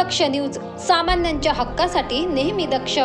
दक्ष news, सामान्यांच्या हक्कासाठी नेहमी दक्ष।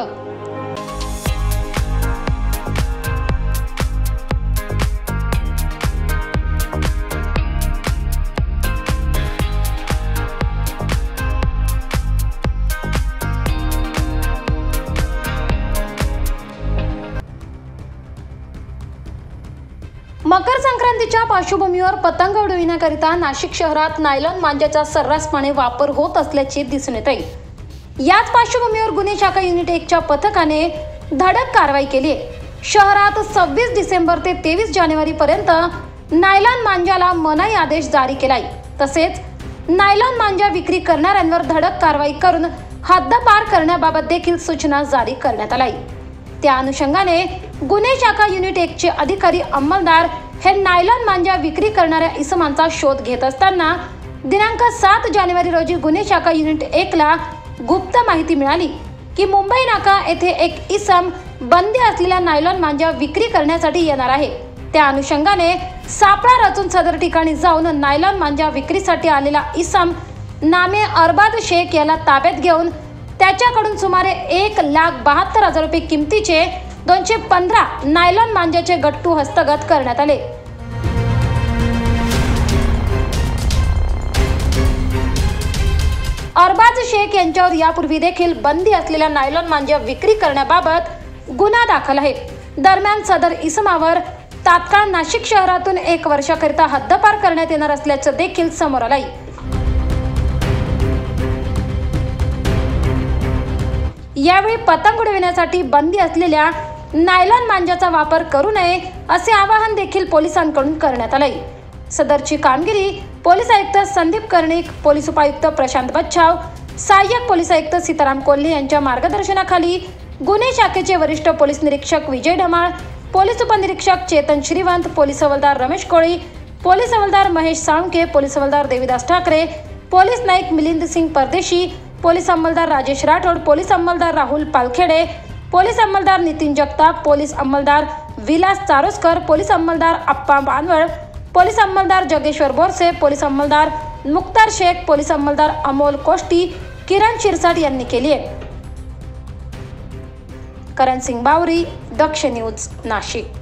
मकर संक्रांतीच्या पार्श्वभूमीवर पतंग उडविण्याकरिता नाशिक शहरात नायलॉन मांजाचा सर्रासपणे वापर होत असल्याचे दिसून येत आहे। याच पार्श्वभूमीवर गुन्हे शाखा युनिट 1 च्या पथकाने धडक कारवाई केली आहे। शहरात 26 डिसेंबर ते 23 जानेवारी पर्यंत नायलॉन मांजाला मनाई आदेश जारी केलाय। तसेच नायलॉन मांजा विक्री करणाऱ्यांवर धडक कारवाई करून हद्दपार करण्याबाबत देखील सूचना जारी करण्यात आल्या। त्या अनुषंगाने गुन्हे शाखा युनिट 1 चे अधिकारी अंमलदार हे नायलॉन मांजा विक्री करणाऱ्या इसमांचा शोध घेत असताना दिनांक 7 जानेवारी रोजी गुन्हे शाखा युनिट 1 ला गुप्त माहिती मिळाली की मुंबई नाका येथे एक इसम बंदी असलेल्या नायलॉन मांजा विक्री करण्यासाठी येणार आहे। त्या अनुषंगाने सापळा रचून सदर ठिकाणी जाऊन नायलॉन मांजा विक्रीसाठी आलेला इसम नामे अरबाज शेख याला ताब्यात घेऊन त्याच्याकडून सुमारे 1,72,000 रुपये किमतीचे 215 नायलॉन मांजाचे गट्टू हस्तगत करण्यात आले। अरबाज शेख यांच्यावर यापूर्वी देखील बंदी असलेल्या नायलॉन मांजा विक्री करण्याबाबत गुन्हा दाखल आहे। दरम्यान सदर इसमावर तात्काळ नाशिक शहरातून 1 वर्षाकरिता हद्दपार करण्यात येणार असल्याचं देखील समोर आलंय। यावेळी पतंग उडविण्यासाठी बंदी असलेल्या नायलॉन मांजाचा वापर करू नये असे आवाहन देखील पोलिसांकडून करण्यात आले। सदरची कामगिरी पोलीस आयुक्त संदीप कर्णिक, पोलीस उपायुक्त प्रशांत बच्छाव, सहाय्यक पोलीस आयुक्त सीताराम कोल्हे यांच्या मार्गदर्शनाखाली गुन्हे शाखेचे वरिष्ठ पोलीस निरीक्षक विजय ढमाळ, पोलीस उपनिरीक्षक चेतन श्रीवंत, पोलीस हवालदार रमेश कोळी, पोलीस हवालदार महेश साळुंके, पोलीस हवालदार देवीदास ठाकरे, पोलीस नाईक मिलिंद सिंग परदेशी, पोलीस अंमलदार राजेश राठोड, पोलीस अंमलदार राहुल पालखेडे, पोलीस अंमलदार नितीन जगताप, पोलीस अंमलदार विलास चारोस्कर, पोलीस अंमलदार अप्पा बानवळ, पोलीस अंमलदार जगेश्वर बोरसे, पोलीस अंमलदार मुक्तार शेख, पोलीस अंमलदार अमोल कोष्टी, किरण शिरसाट यांनी केली आहे। करण सिंग बावरी, दक्ष न्यूज, नाशिक।